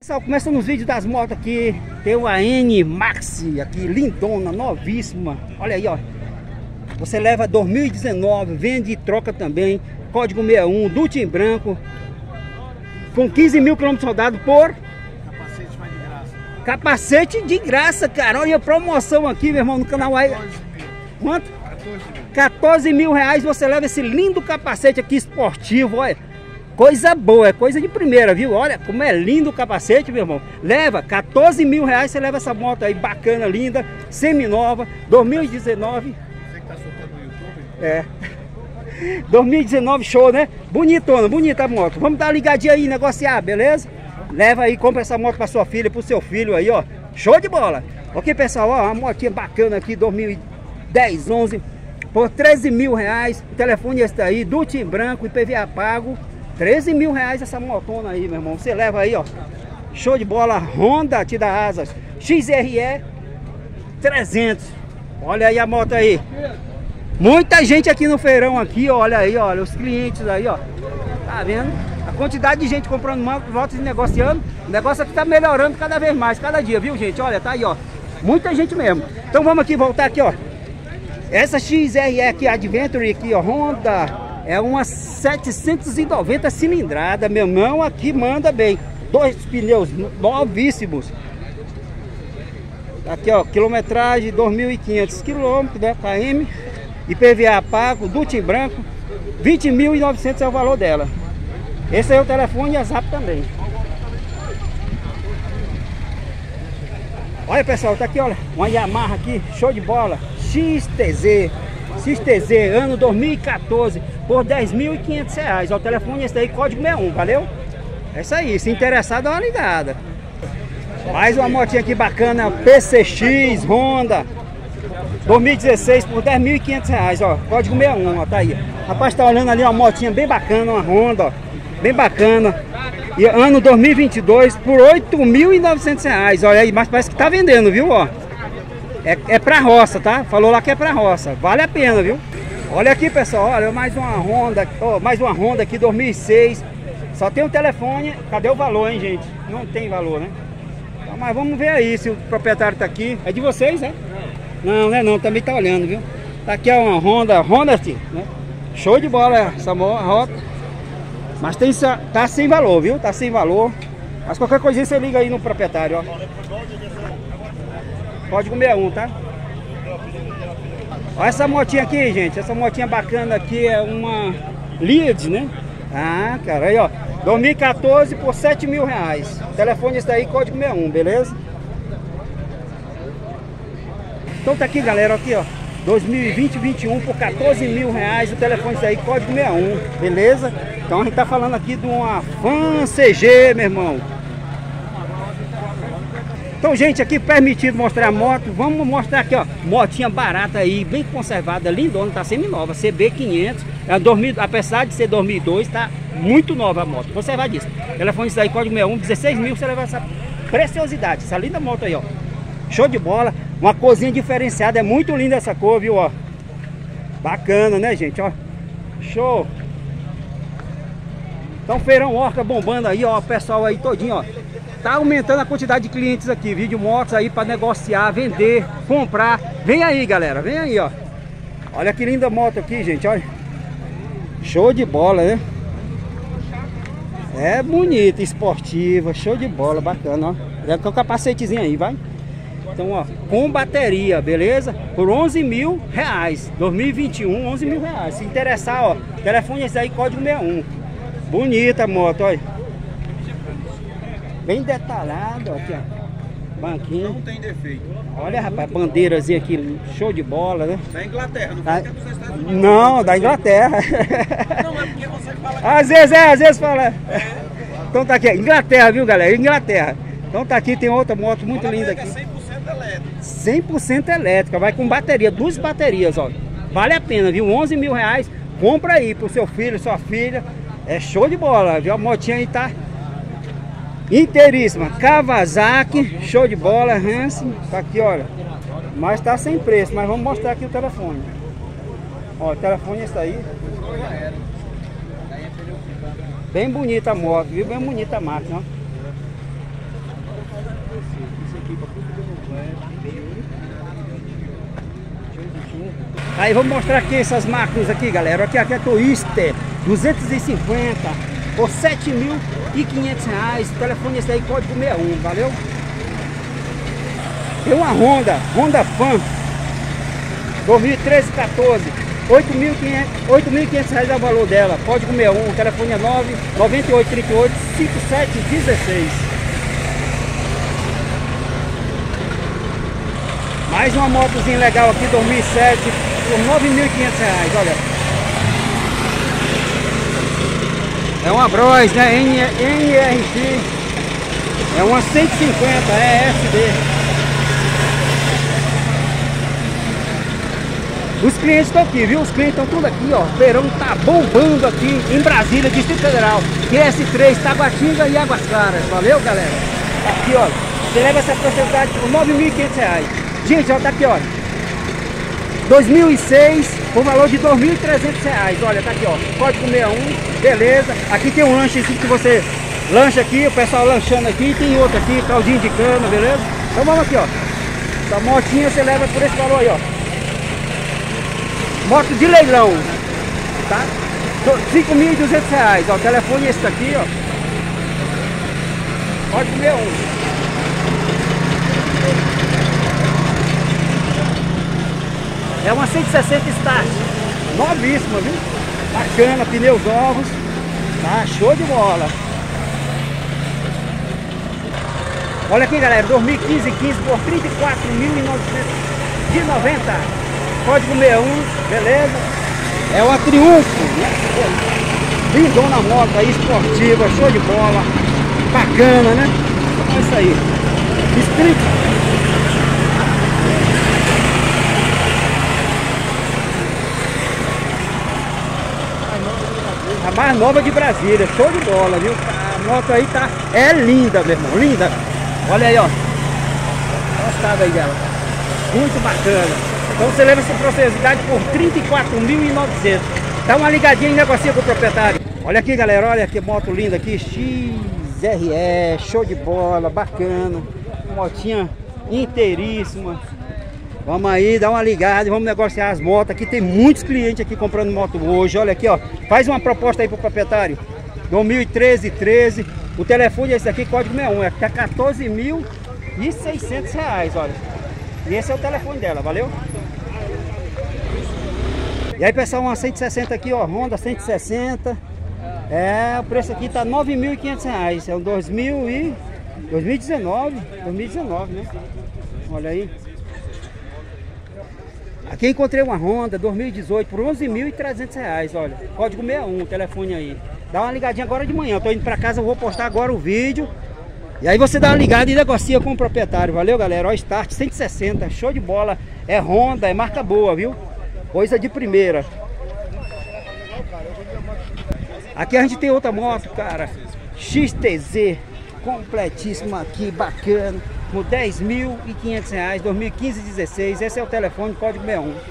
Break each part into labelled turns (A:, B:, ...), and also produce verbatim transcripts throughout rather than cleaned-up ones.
A: Pessoal, começando os vídeos das motos aqui. Tem uma N Maxi aqui, lindona, novíssima. Olha aí, ó. Você leva dois mil e dezenove, vende e troca também. Código sessenta e um, do Tim Branco. Com quinze mil quilômetros rodados por...
B: Capacete vai de graça.
A: Capacete de graça, cara. Olha a promoção aqui, meu irmão, no canal aí. Quanto? quatorze mil reais você leva esse lindo capacete aqui esportivo, olha. Coisa boa, é coisa de primeira, viu? Olha como é lindo o capacete, meu irmão. Leva quatorze mil reais, você leva essa moto aí bacana, linda, semi-nova, dois mil e dezenove.
B: Você que tá soltando no YouTube?
A: É. dois mil e dezenove, show, né? Bonitona, bonita a moto. Vamos dar uma ligadinha aí, negociar, beleza? Leva aí, compra essa moto pra sua filha, pro seu filho aí, ó. Show de bola. Ok, pessoal, ó, uma motinha bacana aqui, dois mil e dez, onze, por treze mil reais. O telefone é esse daí, do Tim Branco, I P V A pago. treze mil reais essa motona aí, meu irmão. Você leva aí, ó. Show de bola. Honda te dá asas. X R E trezentos. Olha aí a moto aí. Muita gente aqui no feirão aqui, ó. Olha aí, olha. Os clientes aí, ó. Tá vendo? A quantidade de gente comprando motos e negociando. O negócio aqui tá melhorando cada vez mais, cada dia, viu, gente? Olha, tá aí, ó. Muita gente mesmo. Então vamos aqui, voltar aqui, ó. Essa X R E aqui, Adventure aqui, ó. Honda. É uma setecentos e noventa cilindrada, meu irmão, aqui manda bem. Dois pneus novíssimos. Aqui, ó, quilometragem dois mil e quinhentos quilômetros, né, km. I P V A pago, do Tim Branco, vinte mil e novecentos é o valor dela. Esse aí é o telefone e a Zap também. Olha, pessoal, tá aqui, olha, uma Yamaha aqui, show de bola. X T Z. X T Z, ano dois mil e quatorze, por dez mil e quinhentos reais. Ó, o telefone é esse daí, código sessenta e um, valeu? É isso aí, se interessar, dá uma ligada. Mais uma motinha aqui bacana, P C X, Honda, dois mil e dezesseis, por dez mil e quinhentos reais, ó, código sessenta e um, ó, tá aí. Rapaz, tá olhando ali uma motinha bem bacana, uma Honda, ó, bem bacana. E ano dois mil e vinte e dois, por oito mil e novecentos reais, olha aí, mas parece que tá vendendo, viu, ó. É, é pra roça, tá? Falou lá que é pra roça. Vale a pena, viu? Olha aqui, pessoal. Olha, mais uma Honda. Oh, mais uma Honda aqui, dois mil e seis. Só tem um telefone. Cadê o valor, hein, gente? Não tem valor, né? Então, mas vamos ver aí se o proprietário tá aqui. É de vocês, né? Não, não é não. Também tá olhando, viu? Tá aqui uma Honda. Honda, né? Show de bola essa moto. Mas tem, tá sem valor, viu? Tá sem valor. Mas qualquer coisinha você liga aí no proprietário, ó. Código sessenta e um, tá? Olha essa motinha aqui, gente. Essa motinha bacana aqui é uma Lead, né? Ah, cara, aí, ó. dois mil e quatorze por sete mil reais. Telefone esse daí, código sessenta e um, beleza? Então tá aqui, galera, aqui, ó. dois mil e vinte, vinte e um por quatorze mil reais. O telefone esse daí, código sessenta e um, beleza? Então a gente tá falando aqui de uma Fan C G, meu irmão. Então, gente, aqui permitido mostrar a moto. Vamos mostrar aqui, ó, motinha barata aí, bem conservada, lindona, tá semi-nova, C B quinhentos, é dois mil, apesar de ser dois mil e dois, tá muito nova a moto, conservadíssima. Telefone isso aí, código sessenta e um, dezesseis mil, você leva essa preciosidade, essa linda moto aí, ó. Show de bola, uma corzinha diferenciada, é muito linda essa cor, viu, ó. Bacana, né, gente, ó. Show. Então, feirão Orca bombando aí, ó, o pessoal aí todinho, ó. Tá aumentando a quantidade de clientes aqui, vídeo motos aí para negociar, vender, comprar. Vem aí, galera, vem aí, ó. Olha que linda moto aqui, gente, olha. Show de bola, né? É bonita, esportiva, show de bola, bacana, ó. Já com o capacetezinho aí, vai. Então, ó, com bateria, beleza? Por onze mil reais, dois mil e vinte e um, onze mil reais. Se interessar, ó, telefone esse aí, código sessenta e um. Bonita a moto, olha. Bem detalhado, ó, aqui, ó. Banquinho.
B: Não tem defeito.
A: Olha, rapaz, bandeirazinha aqui, show de bola, né?
B: Da Inglaterra, não
A: Da...
B: foi que é dos Estados Unidos.
A: Não, da Inglaterra.
B: Não, é porque você fala que...
A: Às vezes é, às vezes fala. É. Então tá aqui, Inglaterra, viu, galera? Inglaterra. Então tá aqui, tem outra moto muito linda aqui.
B: É cem por cento elétrica.
A: cem por cento elétrica, vai com bateria, duas baterias, ó. Vale a pena, viu? onze mil reais, compra aí pro seu filho, sua filha. É show de bola, viu? A motinha aí tá inteiríssima. Kawasaki, show de bola, Hansen, tá aqui, olha. Mas tá sem preço, mas vamos mostrar aqui o telefone. Ó, o telefone é esse aí. Bem bonita a moto, viu? Bem bonita a máquina, ó. Aí vamos mostrar aqui essas máquinas aqui, galera. Aqui, aqui é Twister duzentos e cinquenta por sete mil e quinhentos reais. O telefone esse aí, código sessenta e um, valeu? Tem uma Honda, Honda Fan dois mil e treze, quatorze, oito mil e quinhentos reais é o valor dela, código sessenta e um, o telefone é nove nove oito três oito cinco sete um seis. Mais uma motozinha legal aqui, dois mil e sete, por nove mil e quinhentos reais, olha. É uma Bros, né? N R X. É uma cento e cinquenta, é S D. Os clientes estão aqui, viu? Os clientes estão tudo aqui, ó. O verão tá bombando aqui em Brasília, Distrito Federal. Q S três, Taguatinga e Águas Claras. Valeu, galera? Aqui, ó. Você leva essa porcentagem por nove mil e quinhentos reais. Gente, ó, tá aqui, ó. dois mil e seis, por valor de dois mil e trezentos reais. Olha, tá aqui, ó. Código sessenta e um, beleza. Aqui tem um lanche assim que você lancha aqui, o pessoal lanchando aqui. Tem outro aqui, caldinho de cana, beleza? Então vamos aqui, ó. Essa motinha você leva por esse valor aí, ó. Moto de leilão, tá? cinco mil e duzentos reais, ó. O telefone é esse daqui, ó. Código sessenta e um. É uma cento e sessenta Start, novíssima, viu? Bacana, pneus novos, tá? Show de bola. Olha aqui, galera, dois mil e quinze, quinze por trinta e quatro mil novecentos e noventa. Código sessenta e um, beleza? É uma Triunfo, né? Lindona moto aí, esportiva, show de bola. Bacana, né? É isso aí. Street. A mais nova de Brasília, show de bola, viu? A moto aí tá, é linda, meu irmão, linda. Olha aí, ó. Olha o estado aí dela. Muito bacana. Então você leva essa preciosidade por trinta e quatro mil e novecentos. Dá uma ligadinha e negocia com o proprietário. Olha aqui, galera, olha que moto linda aqui. X R E, show de bola, bacana. Motinha inteiríssima. Vamos aí, dá uma ligada e vamos negociar as motos. Aqui tem muitos clientes aqui comprando moto hoje. Olha aqui, ó. Faz uma proposta aí pro proprietário. dois mil e treze, treze. O telefone é esse aqui, código sessenta e um. É tá quatorze mil e seiscentos reais, olha. E esse é o telefone dela, valeu? E aí, pessoal, uma cento e sessenta aqui, ó. Honda cento e sessenta. É, o preço aqui tá nove mil e quinhentos reais. É um dois mil e... dois mil e dezenove. dois mil e dezenove, né? Olha aí. Aqui encontrei uma Honda dois mil e dezoito por onze mil e trezentos reais, olha. Código sessenta e um, o telefone aí. Dá uma ligadinha agora de manhã. Eu tô indo pra casa, eu vou postar agora o vídeo. E aí você dá uma ligada e negocia com o proprietário. Valeu, galera? Ó, Start cento e sessenta, show de bola. É Honda, é marca boa, viu? Coisa de primeira. Aqui a gente tem outra moto, cara. X T Z, completíssima aqui, bacana. Por dez mil e quinhentos reais, dois mil e quinze, dezesseis. Esse é o telefone, código sessenta e um.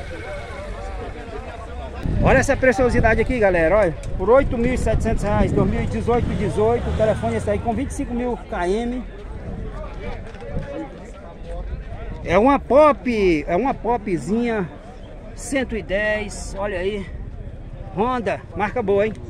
A: Olha essa preciosidade aqui, galera. Olha, por oito mil e setecentos reais, dois mil e dezoito, dezoito. O telefone é esse aí com vinte e cinco mil km. É uma pop, é uma popzinha cento e dez. Olha aí. Honda, marca boa, hein?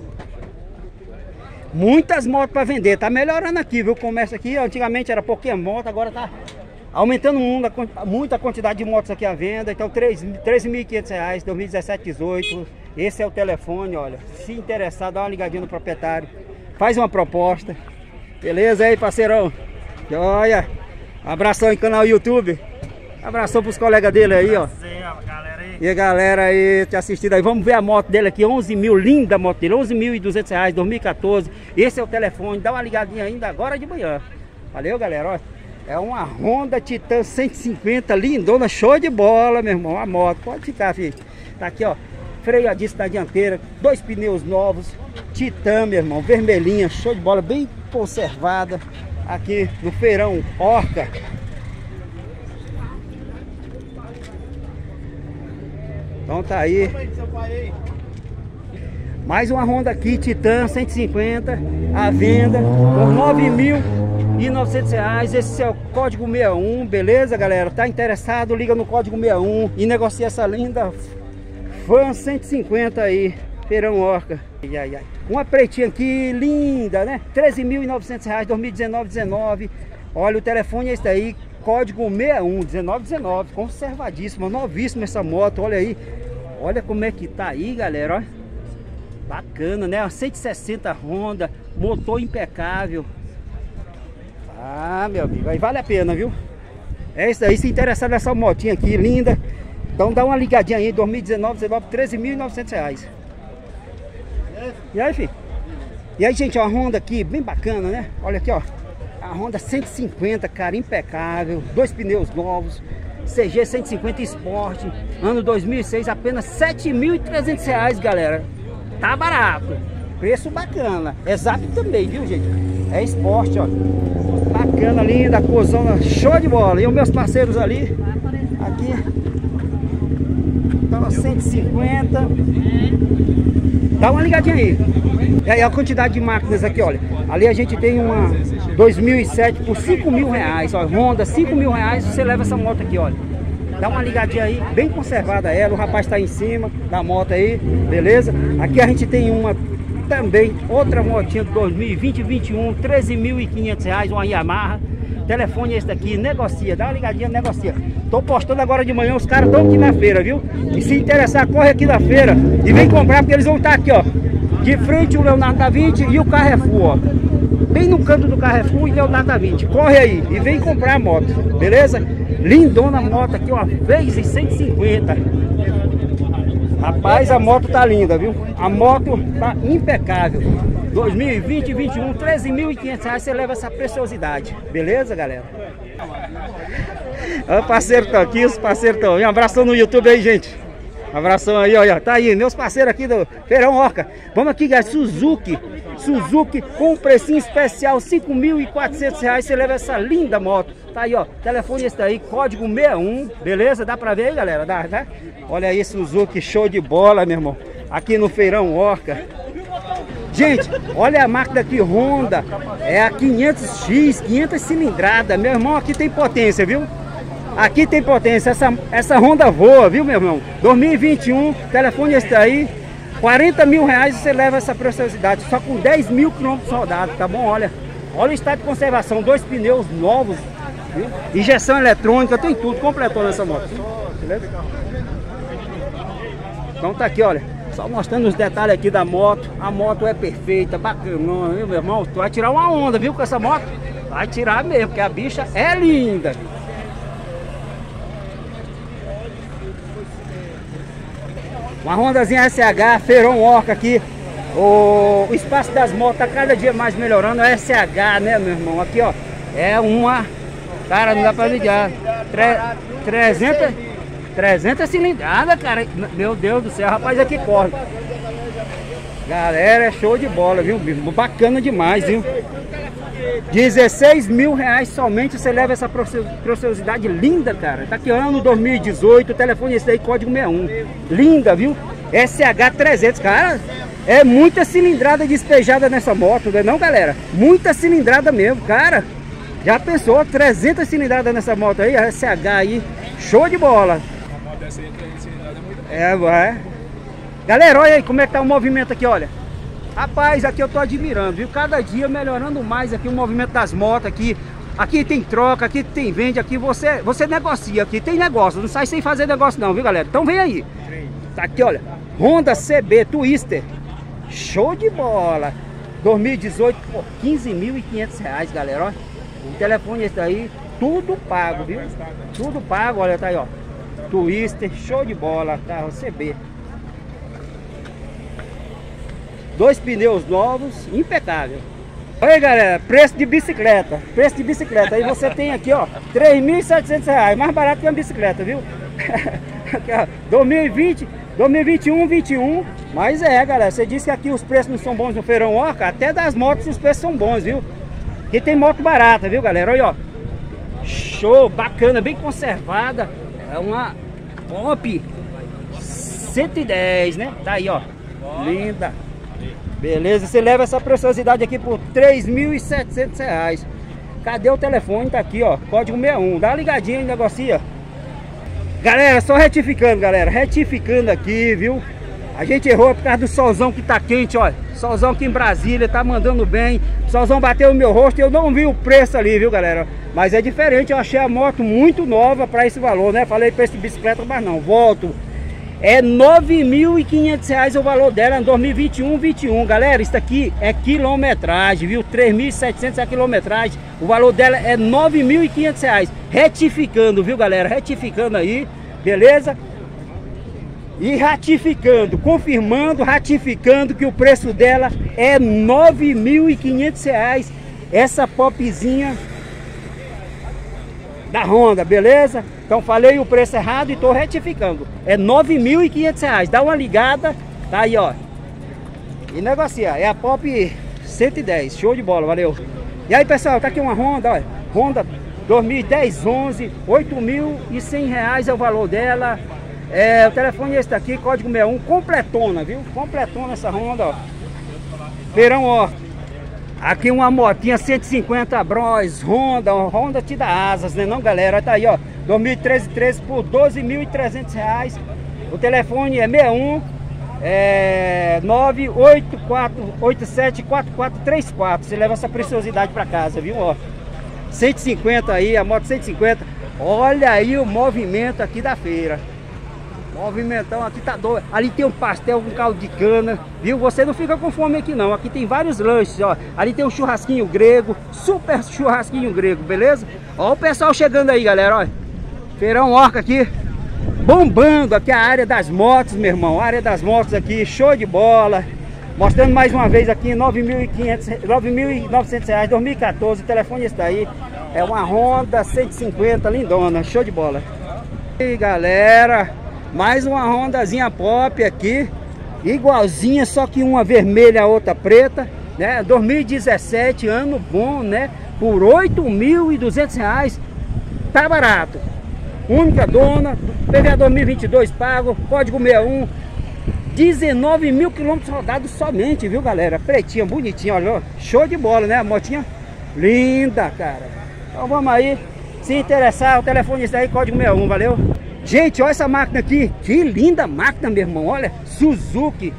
A: Muitas motos para vender, tá melhorando aqui, viu? O comércio aqui, antigamente era pouquinha moto, agora tá aumentando muito a quantidade de motos aqui à venda. Então treze mil e quinhentos reais, dois mil e dezessete, dezoito. Esse é o telefone, olha. Se interessar, dá uma ligadinha no proprietário. Faz uma proposta. Beleza aí, parceirão? Olha, abração aí no canal YouTube. Abração pros colegas dele aí, ó. E a galera aí te assistindo aí, vamos ver a moto dele aqui, onze mil, linda a moto dele, onze mil e duzentos reais, dois mil e quatorze. Esse é o telefone, dá uma ligadinha ainda agora de manhã. Valeu, galera, ó. É uma Honda Titan cento e cinquenta, lindona, show de bola, meu irmão, a moto, pode ficar, filho. Tá aqui, ó, freio a disco na dianteira, dois pneus novos, Titan, meu irmão, vermelhinha, show de bola, bem conservada, aqui no feirão Orca. Então tá aí. Mais uma Honda aqui, Titan cento e cinquenta, à venda por nove mil e novecentos reais. Esse é o código sessenta e um, beleza, galera? Tá interessado? Liga no código sessenta e um e negocia essa linda Van cento e cinquenta aí, Feirão Orca. Ai, ai, ai. Uma pretinha aqui, linda, né? treze mil e novecentos reais, dois mil e dezenove, dezenove. Olha, o telefone é esse aí, código sessenta e um, dezenove, dezenove. Conservadíssima, novíssima essa moto, olha aí. Olha como é que tá aí, galera, ó. Bacana, né? cento e sessenta Honda, motor impecável. Ah, meu amigo, aí vale a pena, viu? É isso aí, se interessar nessa motinha aqui, linda. Então dá uma ligadinha aí, dois mil e dezenove, dezenove, treze mil e novecentos reais. E aí, filho? E aí, gente, ó, a Honda aqui, bem bacana, né? Olha aqui, ó. A Honda cento e cinquenta, cara, impecável. Dois pneus novos. C G cento e cinquenta Sport. Ano dois mil e seis, apenas sete mil e trezentos reais, galera. Tá barato. Preço bacana. É Zap também, viu, gente? É Sport, ó. Bacana, linda, cozona, show de bola. E os meus parceiros ali. Aqui. Então, cento e cinquenta. Dá uma ligadinha aí. E aí a quantidade de máquinas aqui, olha. Ali a gente tem uma dois mil e sete por cinco mil reais. Ó, Honda, cinco mil reais. Você leva essa moto aqui, olha. Dá uma ligadinha aí, bem conservada ela. O rapaz tá em cima da moto aí, beleza? Aqui a gente tem uma também, outra motinha de dois mil e vinte, vinte e um, treze mil e quinhentos reais, uma Yamaha. Telefone esse daqui, negocia, dá uma ligadinha, negocia. Tô postando agora de manhã, os caras estão aqui na feira, viu? E se interessar, corre aqui na feira e vem comprar, porque eles vão estar aqui, ó. De frente o Leonardo da Vinci e o Carrefour, ó. Bem no canto do Carrefour e Leonardo da Vinci. Corre aí e vem comprar a moto, beleza? Lindona a moto aqui, ó, Phase cento e cinquenta. Rapaz, a moto tá linda, viu? A moto tá impecável. dois mil e vinte, vinte e um, treze mil e quinhentos reais, você leva essa preciosidade. Beleza, galera? Ó, parceiro tá aqui, os parceiros estão aí. Um abração no YouTube aí, gente. Um abração aí, olha, tá aí, meus parceiros aqui do Feirão Orca. Vamos aqui, guys, Suzuki. Suzuki com precinho especial, cinco mil e quatrocentos reais, você leva essa linda moto. Tá aí, ó, telefone esse daí, código sessenta e um, beleza? Dá pra ver aí, galera? Dá, né? Olha aí, Suzuki, show de bola, meu irmão. Aqui no Feirão Orca. Gente, olha a máquina aqui, Honda. É a quinhentos X, quinhentos cilindrada. Meu irmão, aqui tem potência, viu? Aqui tem potência, essa, essa Honda voa, viu, meu irmão? dois mil e vinte e um, telefone esse daí, quarenta mil reais você leva essa preciosidade, só com dez mil quilômetros rodados, tá bom? Olha, olha o estado de conservação, dois pneus novos, viu? Injeção eletrônica, tem tudo, completou nessa moto, beleza? Então tá aqui, olha, só mostrando os detalhes aqui da moto. A moto é perfeita, bacana, viu, meu irmão? Tu vai tirar uma onda, viu, com essa moto? Vai tirar mesmo, porque a bicha é linda. Uma Hondazinha S H, Feirão Orca aqui. O, o espaço das motos tá cada dia mais melhorando. É S H, né, meu irmão? Aqui, ó. É uma... Cara, não dá pra ligar. trezentas... trezentas cilindradas, cara. Meu Deus do céu, rapaz, aqui corre. Galera, é show de bola, viu? Bacana demais, viu? dezesseis mil reais somente você leva essa preciosidade linda, cara. Tá aqui, ano dois mil e dezoito, o telefone esse aí, código sessenta e um. Linda, viu? S H trezentos, cara. É muita cilindrada despejada nessa moto, não é não, galera? Muita cilindrada mesmo, cara. Já pensou, trezentas cilindradas nessa moto aí, a S H aí, show de bola. É, vai. Galera, olha aí como é que tá o movimento aqui, olha. Rapaz, aqui eu tô admirando, viu? Cada dia melhorando mais aqui o movimento das motos aqui. Aqui tem troca, aqui tem vende, aqui você, você negocia, aqui tem negócio. Não sai sem fazer negócio não, viu, galera? Então vem aí. Tá aqui, olha. Honda C B Twister. Show de bola. dois mil e dezoito por quinze mil e quinhentos reais, galera, ó. O telefone esse aí, tudo pago, viu? Tudo pago, olha, tá aí, ó. Twister, show de bola, carro C B. Dois pneus novos, impecável. Olha, galera, preço de bicicleta. Preço de bicicleta. Aí você tem aqui, ó, três mil e setecentos reais. Mais barato que uma bicicleta, viu? Aqui, ó, dois mil e vinte, dois mil e vinte e um, vinte e um. Mas é, galera, você disse que aqui os preços não são bons no Feirão Orca. Até das motos os preços são bons, viu? Aqui tem moto barata, viu, galera? Olha, ó. Show, bacana, bem conservada. É uma Pop cento e dez, né? Tá aí, ó. Linda. Beleza, você leva essa preciosidade aqui por três mil e setecentos reais. Cadê o telefone? Tá aqui, ó, código sessenta e um. Dá uma ligadinha e negocia. Galera, só retificando, galera, retificando aqui, viu? A gente errou por causa do solzão que tá quente, ó. Solzão aqui em Brasília, tá mandando bem. O solzão bateu no meu rosto, eu não vi o preço ali, viu, galera? Mas é diferente, eu achei a moto muito nova pra esse valor, né? Falei preço de bicicleta, mas não, volto. É nove mil e quinhentos reais o valor dela, dois mil e vinte e um, vinte e um. Galera, isso aqui é quilometragem, viu? três mil e setecentos é a quilometragem. O valor dela é nove mil e quinhentos reais. Retificando, viu, galera? Retificando aí, beleza? E ratificando, confirmando, ratificando que o preço dela é nove mil e quinhentos reais. Essa popzinha da Honda, beleza? Então falei o preço errado e tô retificando. É nove mil e quinhentos reais. Dá uma ligada, tá aí, ó. E negocia. É a Pop cento e dez. Show de bola, valeu. E aí, pessoal, tá aqui uma Honda, ó. Honda dois mil e dez onze, oito mil e cem reais é o valor dela. É, o telefone é esse daqui, código sessenta e um, completona, viu? Completona essa Honda, ó. Feirão, ó. Aqui uma motinha cento e cinquenta Bros, Honda, ó. Honda te dá asas, né não, galera? Tá aí, ó. dois mil e treze, treze por doze mil e trezentos reais. O telefone é sessenta e um, é nove oito quatro oito sete quatro quatro três quatro. Você leva essa preciosidade pra casa, viu, ó. cento e cinquenta aí, a moto cento e cinquenta. Olha aí o movimento aqui da feira. Movimentão aqui tá doido. Ali tem um pastel com caldo de cana, viu? Você não fica com fome aqui não. Aqui tem vários lanches, ó. Ali tem um churrasquinho grego, super churrasquinho grego, beleza? Ó o pessoal chegando aí, galera, ó. Feirão Orca aqui, bombando aqui a área das motos, meu irmão. A área das motos aqui, show de bola. Mostrando mais uma vez aqui, nove mil e quinhentos, nove mil e novecentos reais, dois mil e quatorze. O telefone está aí. É uma Honda cento e cinquenta, lindona, show de bola. E aí, galera, mais uma Hondazinha Pop aqui, igualzinha, só que uma vermelha, a outra preta, né? dois mil e dezessete, ano bom, né? Por oito mil e duzentos reais, tá barato. Única dona, P V A dois mil e vinte e dois pago, código sessenta e um, dezenove mil quilômetros rodados somente, viu, galera? Pretinha, bonitinha, olha, show de bola, né? A motinha linda, cara. Então vamos aí, se interessar, o telefone está aí, código sessenta e um, valeu? Gente, olha essa máquina aqui, que linda máquina, meu irmão, olha, Suzuki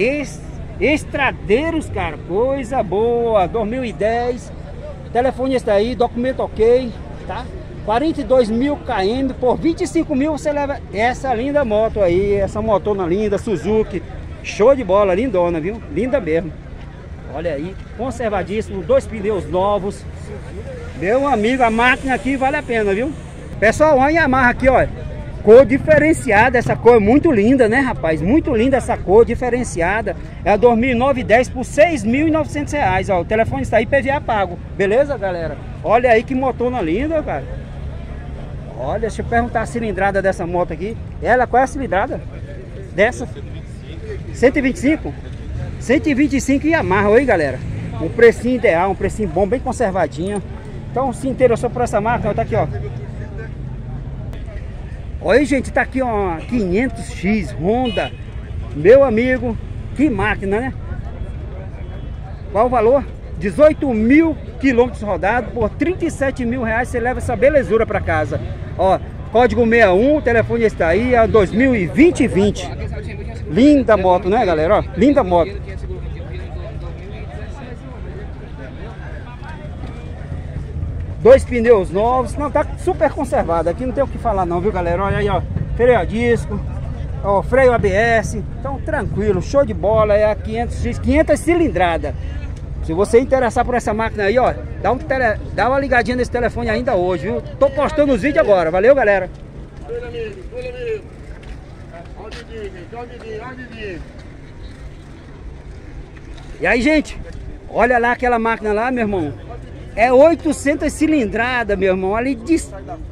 A: Estradeiros, cara, coisa boa, dois mil e dez, o telefone está aí, documento ok, tá? quarenta e dois mil quilômetros, por vinte e cinco mil você leva essa linda moto aí, essa motona linda, Suzuki, show de bola, lindona, viu? Linda mesmo, olha aí, conservadíssimo, dois pneus novos, meu amigo, a máquina aqui vale a pena, viu? Pessoal, olha a Yamaha aqui, olha. Cor diferenciada, essa cor é muito linda, né, rapaz? Muito linda essa cor, diferenciada. É a dois mil e nove dez por seis mil e novecentos reais, ó. O telefone está aí, P V A pago. Beleza, galera? Olha aí que motona linda, cara. Olha, deixa eu perguntar a cilindrada dessa moto aqui. Ela, qual é a cilindrada? Dessa? cento e vinte e cinco? cento e vinte e cinco Yamaha, oi, galera. Um precinho ideal, um precinho bom, bem conservadinho. Então, se interessou por essa marca, ó, tá aqui, ó. Olha, gente, tá aqui, ó, quinhentos X Honda. Meu amigo, que máquina, né? Qual o valor? dezoito mil quilômetros rodados por trinta e sete mil reais. Você leva essa belezura para casa. Ó, código sessenta e um, o telefone está aí, é dois mil e vinte e vinte. Linda moto, né, galera? Ó, linda moto. Dois pneus novos, não, tá super conservado. Aqui não tem o que falar não, viu, galera? Olha aí, ó, freio a disco, ó, freio A B S. Então, tranquilo, show de bola. É a quinhentos X, quinhentas cilindrada. Se você interessar por essa máquina aí, ó, dá, um tele, dá uma ligadinha nesse telefone ainda hoje, viu? Tô postando os vídeos agora, valeu, galera?
B: Oi, amigo, oi, amigo. Olha o Didi, olha o Didi, olha o Didi.
A: E aí, gente, olha lá aquela máquina lá, meu irmão. É oitocentas cilindrada, meu irmão. Ali diz...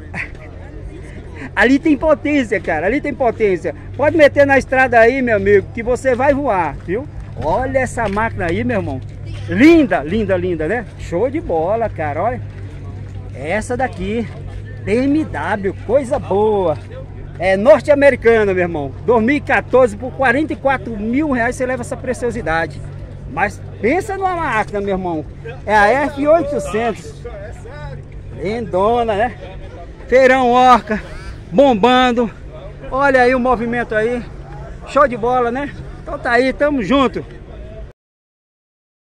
A: ali tem potência, cara. Ali tem potência. Pode meter na estrada aí, meu amigo, que você vai voar, viu? Olha essa máquina aí, meu irmão. Linda, linda, linda, né? Show de bola, cara. Olha. Essa daqui, B M W, coisa boa. É norte-americana, meu irmão. dois mil e quatorze, por quarenta e quatro mil reais você leva essa preciosidade. Mas pensa numa máquina, meu irmão. É a F oitocentos. Lindona, né? Feirão Orca, bombando. Olha aí o movimento aí. Show de bola, né? Então tá aí, tamo junto.